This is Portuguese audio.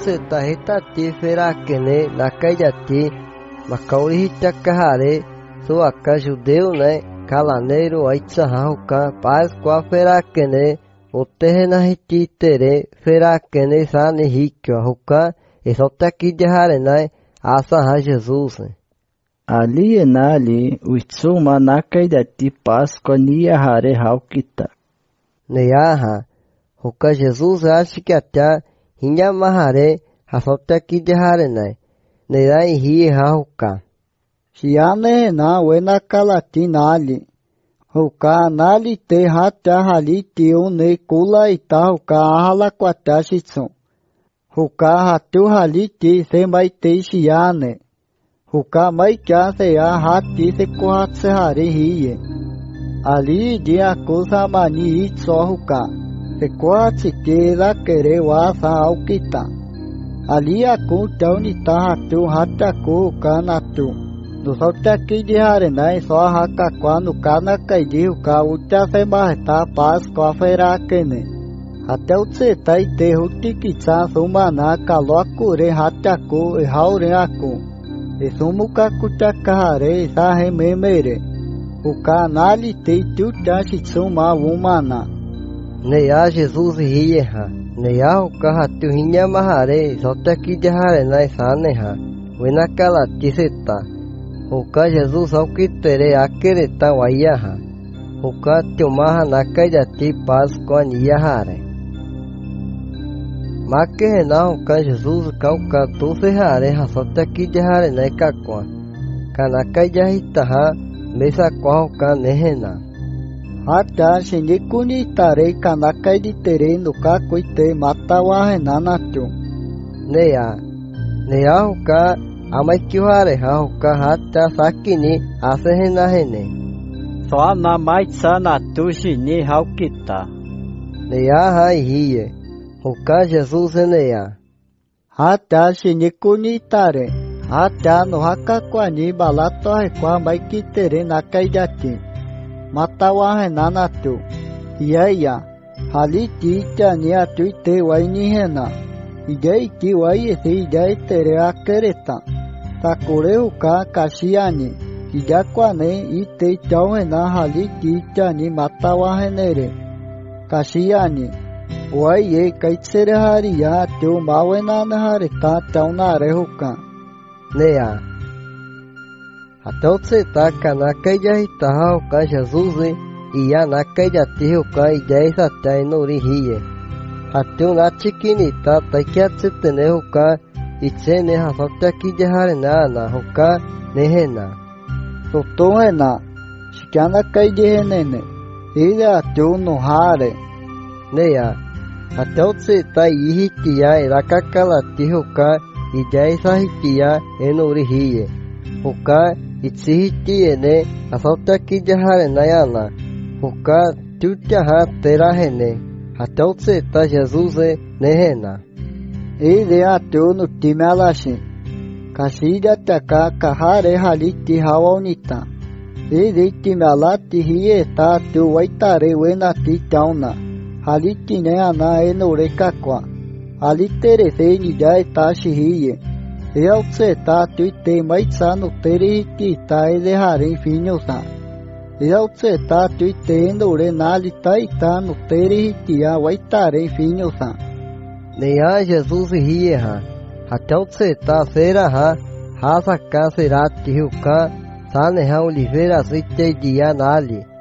se tahita ti fera kene na caidati, macauri takahare, suaca judeu, né? Calaneiro, aitzahahuka, Páscoa fera kene, o terrena hiti tere, fera kene sane hikyo, huka, e só tá aqui de harenai, asaha Jesus, né? Ali e nali, o tsuma na caidati Páscoa nia hare haukita. Neaha, huka Jesus acha que até hinha mahare, hasota aqui de harenai, neai hi hahuka. Shiane na wena kalati nali. Huka nali te hata haliti une kula ita huka ahala kwatashitsu. Huka hatu haliti se mai te shiane. Huka mai kya se ya hati se kuhatse hari hiye. Ali dia kusa mani itso huka. Se kuhatse kera kere wasa aukita. Ali aku taunita hatu hata kuka natu. No solta aqui de harenai só haka quando cana caidi o ca uta se marta Páscoa feira kene. Até o tseta e te hutikitsa sumana kalokure hataku e haure aku. E sumuka kutakare sa rememere. O canali te tuta shitsuma umana. Neia Jesus rieha. Neia o kahatu hinha mahare solta aqui de harenai saneha. Wena kalatiseta. Huka Jesus ao que tere akereta waiaha. Huka tiomaha nakaidati Páscoa niahare. Makehena huka Jesus kauka tufehare hasota ki jahare naikakwa. Kanakaidahitaha mesa kwa huka nehena. Hata shinikuni tare kanakaidi tere nuka kuite matawahe nanatu. Nea huka Amaikiware huka hata sakini asehena hene. Só na maitsa na tushini haukita. Neia hai hie. Huka Jesus enea. Hata shinikuni tare. Hata no haka kwani balato hekwa maikitere nakaidati. Matawa henanatu. Iaya. Haliti tani atuite waini hena. Idei ki wai ese idei tere akereta. Takore huka kashiani. Ijakwane ite tauhena haliti tani matawa henere. Kashiani. Wai e kaitsere haria teu mawena nahareta taunare huka. Nea. Atautse taka nakaidahitaha huka Jesus ia nakaidati huka idei satai nuri hie. Hateu na chikinita takiatsitene huka itsene hasota ki jahare na huka nehena. Sotohena shikana kaidehenene. Ida ateu no hare. Nea. Atautse ta ihitia irakakalati huka idei sahitia enuri hie. Huka itsihitiene hasota ki jahare nayana. Huka tutaha terahene. Atautse ta Jesus nehena. Ide ateu no time alashi. Kashida taka kahare haliti hawaunita. Ide time alati hie ta ateu waitare wenati tauna. Haliti ne ana enore kakwa. Alitere se nidai tashi hie. Eautse ta tuite maitsa no tere hiti ta edehare finyosa. Eautse ta tuite enore nali taita no tere hitia waitare finyosa. Neia Jesus rieha. Atautse ta feraha hasaka serati huka saneha oliveira site dia nali.